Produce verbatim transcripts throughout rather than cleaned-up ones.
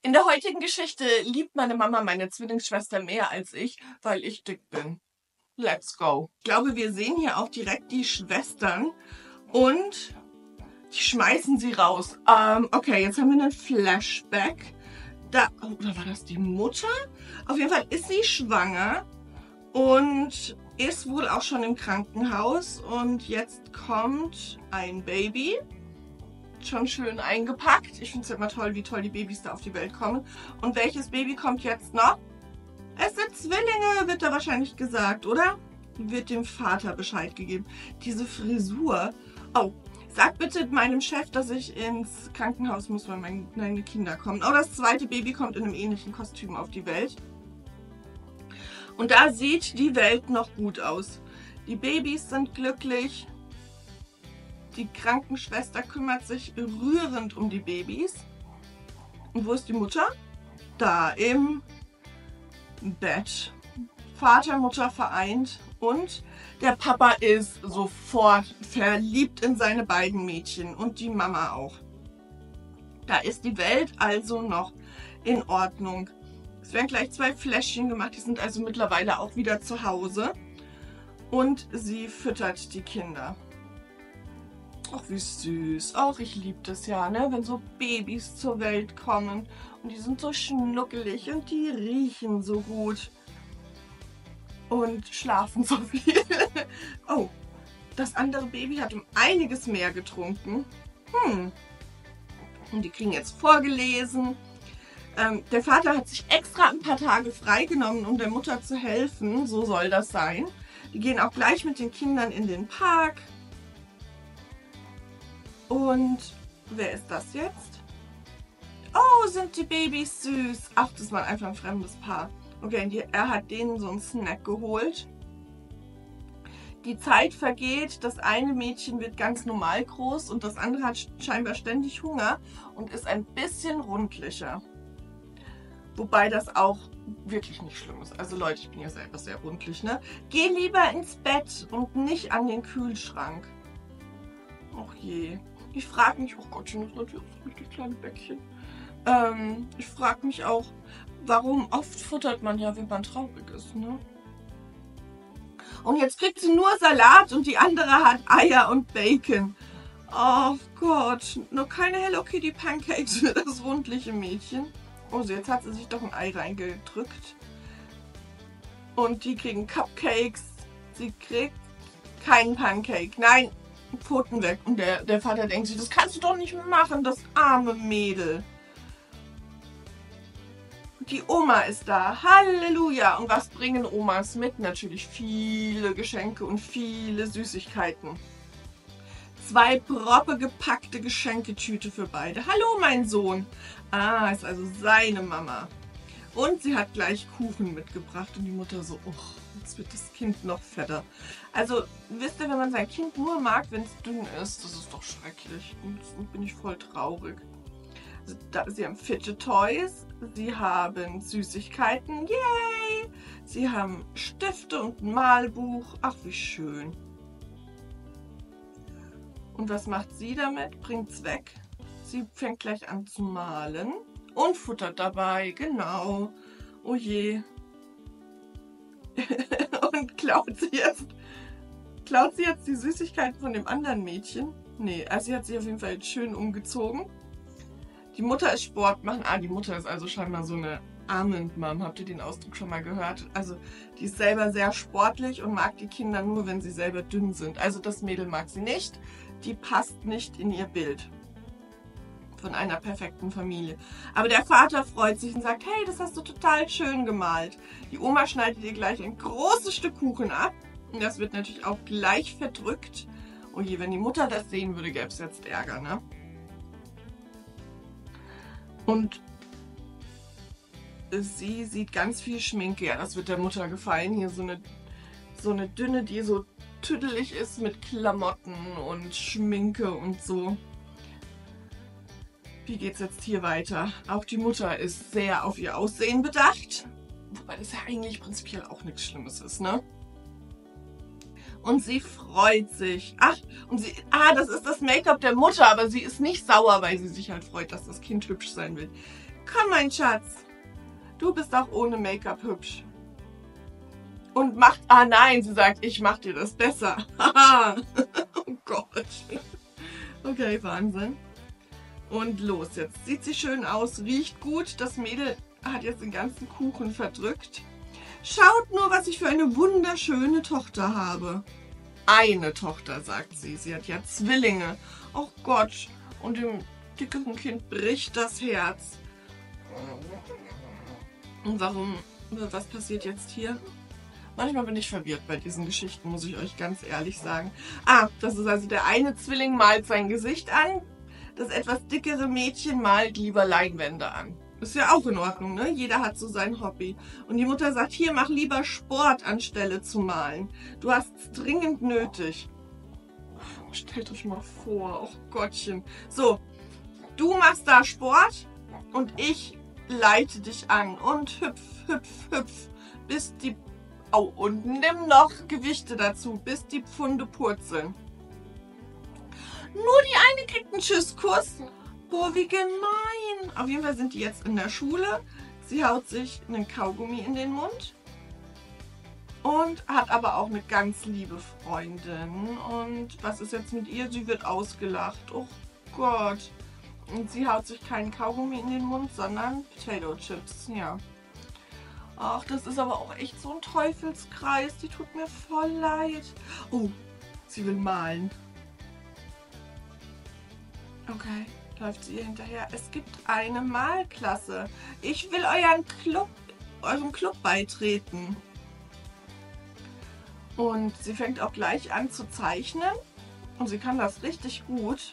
In der heutigen Geschichte liebt meine Mama meine Zwillingsschwester mehr als ich, weil ich dick bin. Let's go. Ich glaube, wir sehen hier auch direkt die Schwestern und die schmeißen sie raus. Ähm, okay, jetzt haben wir einen Flashback. Da, oder war das die Mutter? Auf jeden Fall ist sie schwanger und ist wohl auch schon im Krankenhaus. Und jetzt kommt ein Baby. Schon schön eingepackt. Ich finde es ja immer toll, wie toll die Babys da auf die Welt kommen. Und welches Baby kommt jetzt noch? Es sind Zwillinge, wird da wahrscheinlich gesagt, oder? Wird dem Vater Bescheid gegeben. Diese Frisur. Oh, sag bitte meinem Chef, dass ich ins Krankenhaus muss, weil meine Kinder kommen. Oh, das zweite Baby kommt in einem ähnlichen Kostüm auf die Welt. Und da sieht die Welt noch gut aus. Die Babys sind glücklich. Die Krankenschwester kümmert sich rührend um die Babys. Und wo ist die Mutter? Da im Bett. Vater, Mutter vereint und der Papa ist sofort verliebt in seine beiden Mädchen und die Mama auch. Da ist die Welt also noch in Ordnung. Es werden gleich zwei Fläschchen gemacht, die sind also mittlerweile auch wieder zu Hause. Und sie füttert die Kinder. Ach, wie süß. Auch ich liebe das ja, ne? Wenn so Babys zur Welt kommen. Und die sind so schnuckelig und die riechen so gut. Und schlafen so viel. Oh, das andere Baby hat um einiges mehr getrunken. Hm. Und die kriegen jetzt vorgelesen. Ähm, der Vater hat sich extra ein paar Tage freigenommen, um der Mutter zu helfen. So soll das sein. Die gehen auch gleich mit den Kindern in den Park. Und wer ist das jetzt? Oh, sind die Babys süß. Ach, das war einfach ein fremdes Paar. Okay, die, er hat denen so einen Snack geholt. Die Zeit vergeht. Das eine Mädchen wird ganz normal groß und das andere hat scheinbar ständig Hunger und ist ein bisschen rundlicher. Wobei das auch wirklich nicht schlimm ist. Also Leute, ich bin ja selber sehr rundlich, ne? Geh lieber ins Bett und nicht an den Kühlschrank. Och je. Ich frage mich, oh Gottchen, das ist natürlich auch so richtig kleine Bäckchen. Ähm, ich frage mich auch, warum oft futtert man ja, wenn man traurig ist, ne? Und jetzt kriegt sie nur Salat und die andere hat Eier und Bacon. Oh Gott, nur keine Hello Kitty Pancakes für das rundliche Mädchen. Oh, so jetzt hat sie sich doch ein Ei reingedrückt. Und die kriegen Cupcakes. Sie kriegt keinen Pancake. Nein, Pfoten weg. Und der, der Vater denkt sich, das kannst du doch nicht machen, das arme Mädel. Die Oma ist da. Halleluja. Und was bringen Omas mit? Natürlich viele Geschenke und viele Süßigkeiten. Zwei proppe gepackte Geschenketüte für beide. Hallo, mein Sohn. Ah, ist also seine Mama. Und sie hat gleich Kuchen mitgebracht. Und die Mutter so, oh, jetzt wird das Kind noch fetter. Also, wisst ihr, wenn man sein Kind nur mag, wenn es dünn ist, das ist doch schrecklich. Und jetzt bin ich voll traurig. Also, da, sie haben Fidget Toys. Sie haben Süßigkeiten. Yay! Sie haben Stifte und ein Malbuch. Ach, wie schön. Und was macht sie damit? Bringt's weg. Sie fängt gleich an zu malen und futtert dabei, genau. Oh je. Und klaut sie jetzt, klaut sie jetzt die Süßigkeiten von dem anderen Mädchen? Nee, also sie hat sich auf jeden Fall schön umgezogen. Die Mutter ist Sport machen. Ah, die Mutter ist also scheinbar so eine Almond Mom. Habt ihr den Ausdruck schon mal gehört? Also die ist selber sehr sportlich und mag die Kinder nur, wenn sie selber dünn sind. Also das Mädel mag sie nicht. Die passt nicht in ihr Bild von einer perfekten Familie. Aber der Vater freut sich und sagt, hey, das hast du total schön gemalt. Die Oma schneidet ihr gleich ein großes Stück Kuchen ab. Und das wird natürlich auch gleich verdrückt. Oh je, wenn die Mutter das sehen würde, gäbe es jetzt Ärger, ne? Und sie sieht ganz viel Schminke. Ja, das wird der Mutter gefallen. Hier so eine, so eine dünne, die so tüdelig ist mit Klamotten und Schminke und so. Wie geht's jetzt hier weiter? Auch die Mutter ist sehr auf ihr Aussehen bedacht. Wobei das ja eigentlich prinzipiell auch nichts Schlimmes ist, ne? Und sie freut sich. Ach, und sie, ah, das ist das Make-up der Mutter, aber sie ist nicht sauer, weil sie sich halt freut, dass das Kind hübsch sein will. Komm, mein Schatz. Du bist auch ohne Make-up hübsch. Und macht... Ah nein, sie sagt, ich mach dir das besser. Oh Gott. Okay, Wahnsinn. Und los, jetzt sieht sie schön aus, riecht gut. Das Mädel hat jetzt den ganzen Kuchen verdrückt. Schaut nur, was ich für eine wunderschöne Tochter habe. Eine Tochter, sagt sie. Sie hat ja Zwillinge. Oh Gott. Und dem dickeren Kind bricht das Herz. Und warum? Was passiert jetzt hier? Manchmal bin ich verwirrt bei diesen Geschichten, muss ich euch ganz ehrlich sagen. Ah, das ist also der eine Zwilling malt sein Gesicht an. Das etwas dickere Mädchen malt lieber Leinwände an. Ist ja auch in Ordnung, ne? Jeder hat so sein Hobby. Und die Mutter sagt, hier, mach lieber Sport, anstelle zu malen. Du hast es dringend nötig. Stellt euch mal vor, oh Gottchen. So, du machst da Sport und ich leite dich an. Und hüpf, hüpf, hüpf, bis die... Oh, und nimm noch Gewichte dazu, bis die Pfunde purzeln. Nur die eine kriegt einen Tschüsskuss. Boah, wie gemein. Auf jeden Fall sind die jetzt in der Schule. Sie haut sich einen Kaugummi in den Mund. Und hat aber auch eine ganz liebe Freundin. Und was ist jetzt mit ihr? Sie wird ausgelacht. Oh Gott. Und sie haut sich keinen Kaugummi in den Mund, sondern Potato Chips. Ja. Ach, das ist aber auch echt so ein Teufelskreis. Die tut mir voll leid. Oh, sie will malen. Okay, läuft sie ihr hinterher. Es gibt eine Malklasse. Ich will euren Club, eurem Club beitreten. Und sie fängt auch gleich an zu zeichnen. Und sie kann das richtig gut.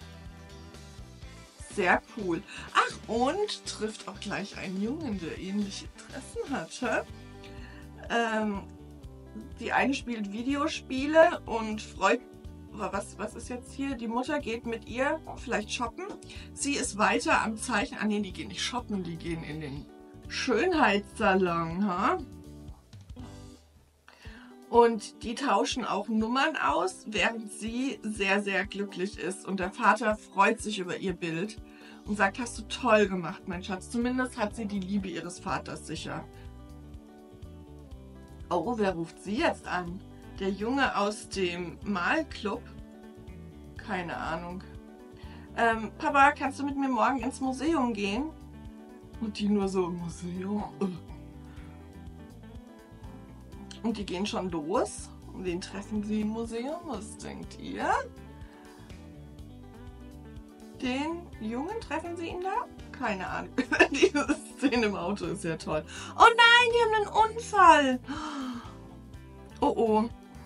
Sehr cool. Ach, und trifft auch gleich einen Jungen, der ähnliche Interessen hatte. Ähm, die eine spielt Videospiele und freut... Was, was ist jetzt hier? Die Mutter geht mit ihr vielleicht shoppen. Sie ist weiter am Zeichnen. Ah, nee, die gehen nicht shoppen, die gehen in den Schönheitssalon. Ha? Und die tauschen auch Nummern aus, während sie sehr, sehr glücklich ist. Und der Vater freut sich über ihr Bild und sagt, hast du toll gemacht, mein Schatz. Zumindest hat sie die Liebe ihres Vaters sicher. Oh, wer ruft sie jetzt an? Der Junge aus dem Malclub? Keine Ahnung. Ähm, Papa, kannst du mit mir morgen ins Museum gehen? Und die nur so, Museum? Und die gehen schon los. Und wen treffen sie im Museum? Was denkt ihr? Den Jungen, treffen sie ihn da? Keine Ahnung. Diese Szene im Auto ist ja toll. Oh nein, die haben einen Unfall. Oh oh.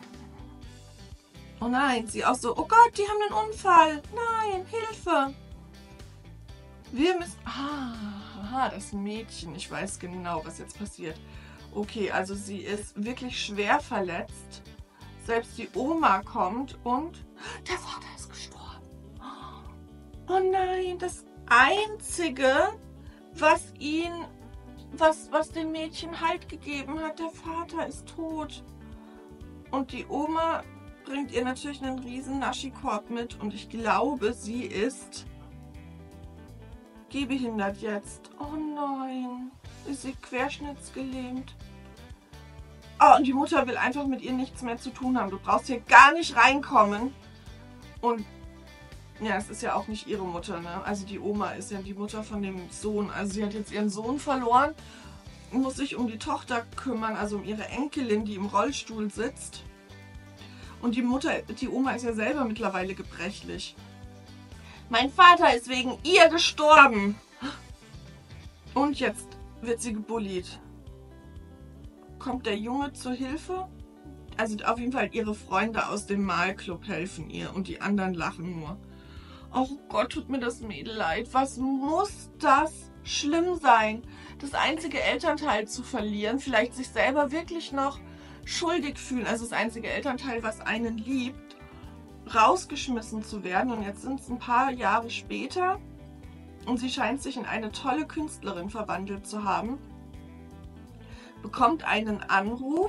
Oh nein, sie auch so, oh Gott, die haben einen Unfall. Nein, Hilfe. Wir müssen... Ah, aha, das Mädchen. Ich weiß genau, was jetzt passiert. Okay, also sie ist wirklich schwer verletzt. Selbst die Oma kommt und der Vater ist gestorben. Oh nein, das Einzige, was ihn, was, was dem Mädchen Halt gegeben hat, der Vater ist tot. Und die Oma bringt ihr natürlich einen riesen Naschikorb mit und ich glaube, sie ist gehbehindert jetzt. Oh nein, ist sie querschnittsgelähmt. Oh, und die Mutter will einfach mit ihr nichts mehr zu tun haben. Du brauchst hier gar nicht reinkommen. Und ja, es ist ja auch nicht ihre Mutter, ne? Also die Oma ist ja die Mutter von dem Sohn. Also sie hat jetzt ihren Sohn verloren, muss sich um die Tochter kümmern, also um ihre Enkelin, die im Rollstuhl sitzt. Und die Mutter, die Oma ist ja selber mittlerweile gebrechlich. Mein Vater ist wegen ihr gestorben. Und jetzt wird sie gebullied. Kommt der Junge zur Hilfe? Also auf jeden Fall ihre Freunde aus dem Malclub helfen ihr und die anderen lachen nur. Oh Gott, tut mir das Mädel leid. Was muss das schlimm sein? Das einzige Elternteil zu verlieren, vielleicht sich selber wirklich noch schuldig fühlen, also das einzige Elternteil, was einen liebt, rausgeschmissen zu werden. Und jetzt sind es ein paar Jahre später und sie scheint sich in eine tolle Künstlerin verwandelt zu haben, bekommt einen Anruf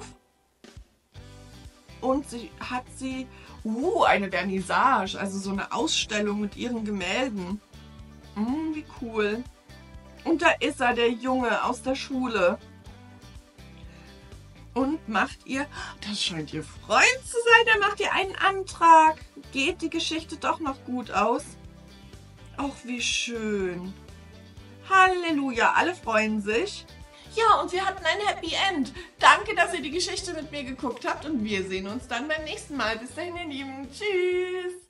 und sie hat sie, uh, eine Vernissage, also so eine Ausstellung mit ihren Gemälden. Mm, wie cool. Und da ist er, der Junge aus der Schule. Und macht ihr, das scheint ihr Freund zu sein, dann macht ihr einen Antrag. Geht die Geschichte doch noch gut aus? Ach, wie schön. Halleluja, alle freuen sich. Ja, und wir hatten ein Happy End. Danke, dass ihr die Geschichte mit mir geguckt habt und wir sehen uns dann beim nächsten Mal. Bis dahin, ihr Lieben. Tschüss.